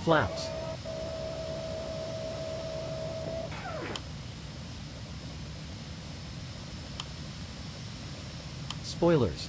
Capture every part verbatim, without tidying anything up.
Flaps. Spoilers.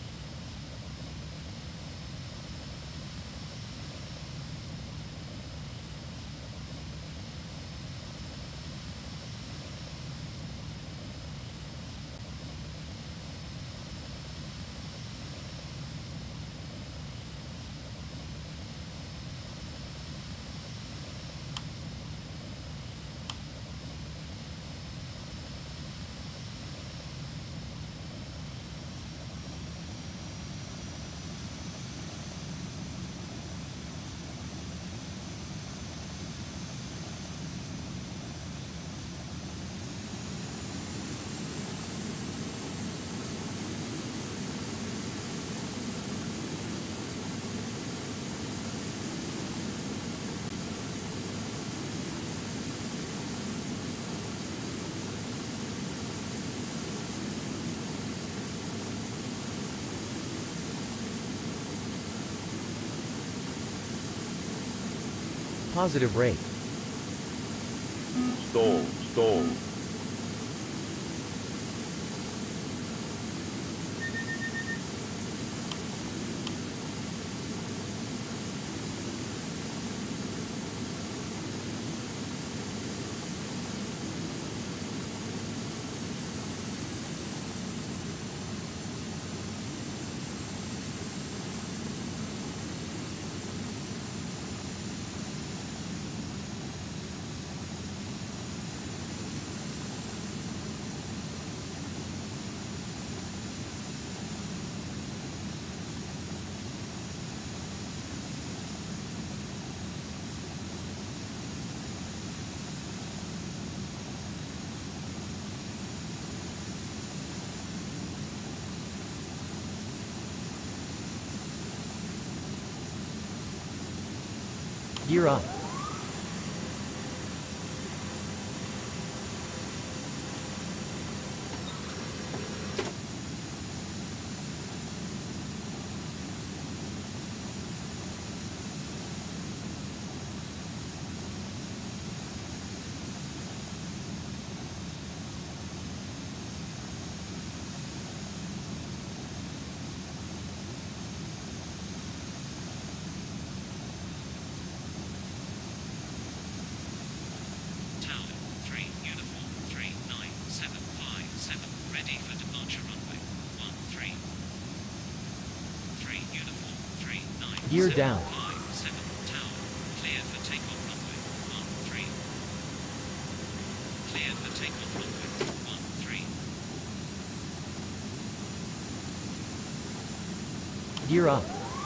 Positive rate. Stall, stall. Gear up. Gear down. Gear up.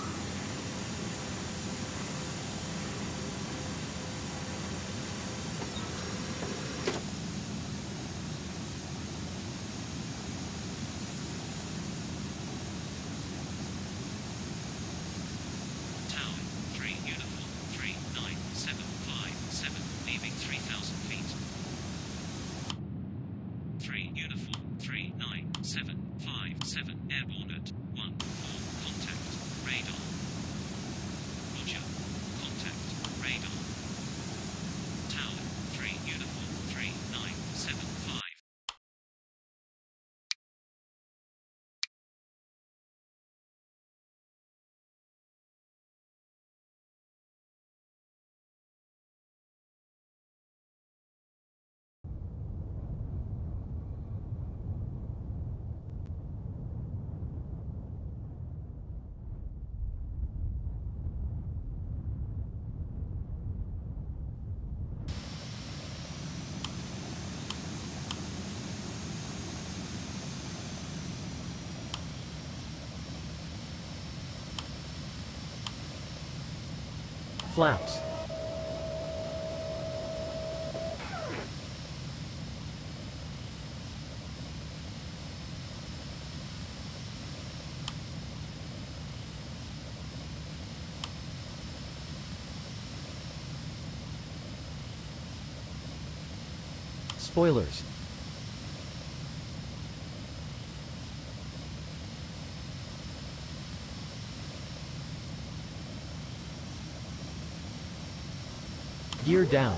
Flaps. Spoilers. Gear down.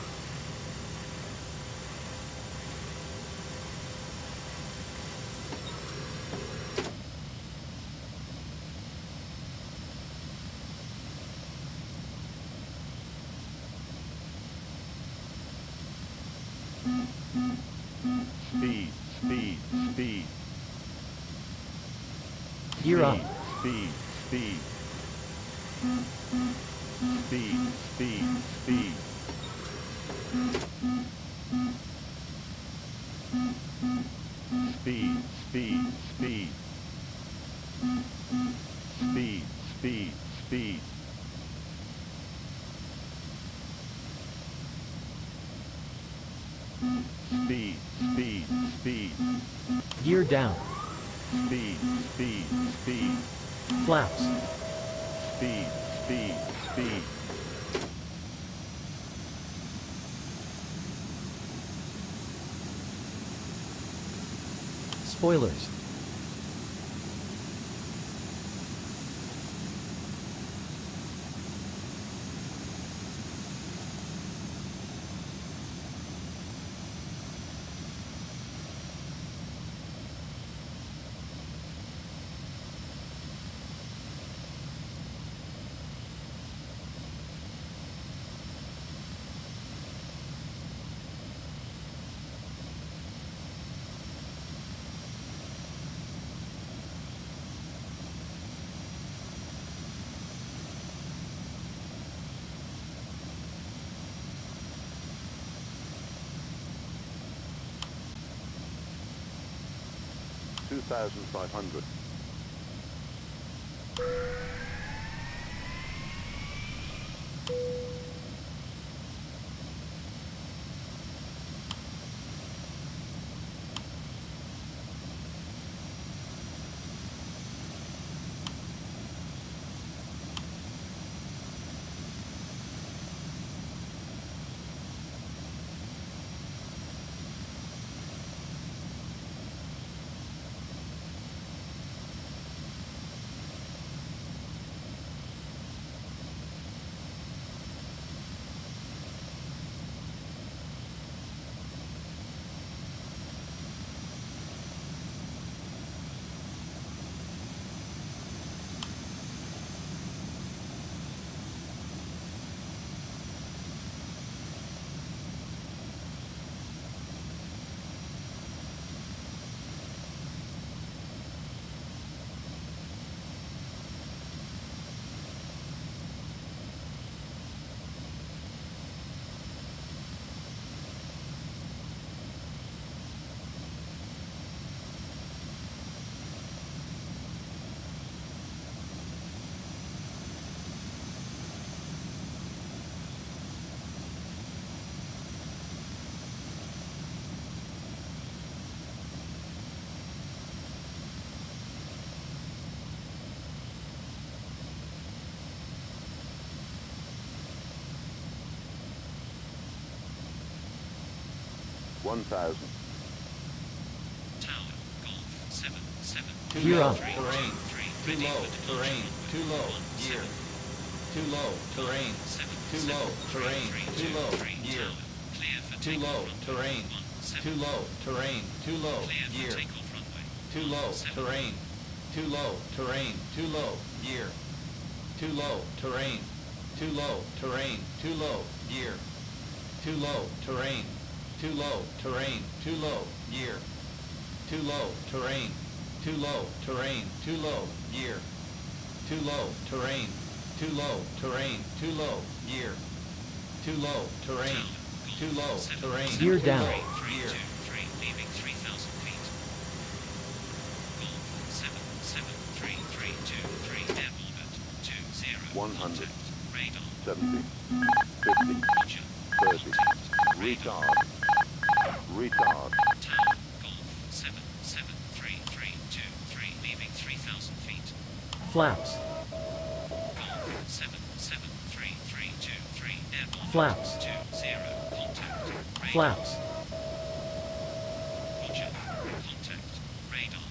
Speed, speed, speed. Gear up. Speed, speed. Speed, speed, speed. Speed, speed, speed. Speed, speed, speed. Speed, speed, speed. Gear down. Speed, speed, speed. Flaps. Speed, speed, speed. Spoilers. two thousand five hundred. One thousand. Tower, Golf, seven, seven. Too Gear low, up. terrain. Three, Too ready low, for terrain. departure. Too low, One, gear. seven. Too low, terrain. Seven, Too seven, low, three, terrain. three, Too two, low, three, gear. tower. Clear for Too takeoff low, runway. terrain. One, seven. Too low, terrain. Too low, Clear for gear. takeoff runway. Too One, low, seven. terrain. Too low, terrain. Too low, gear. Too low, terrain. Too low, terrain. Too low, gear. Too low, terrain. Too low, terrain. Too low, gear. Too low, terrain. Too low, terrain. Too low, gear. Too low, terrain. Too low, terrain. Too low, gear. Too low, terrain. Too low, terrain. Gear Too down. low, Three, gear. two, three, leaving three thousand feet. Golf, seven, seven, three, three, two, three, airborne at two, zero. One hundred. Contact. Radar. Seventy. Fifty. Roger. Thirty. Contact. Radar. Retard. Retard. Tower, Golf, seven, seven, three, three, two, three, leaving three thousand feet. Flaps. Golf, seven, seven, three, three, two, three, airborne. Flaps. Two, zero. Contact. Radar. Flaps. Roger. Contact. Radar.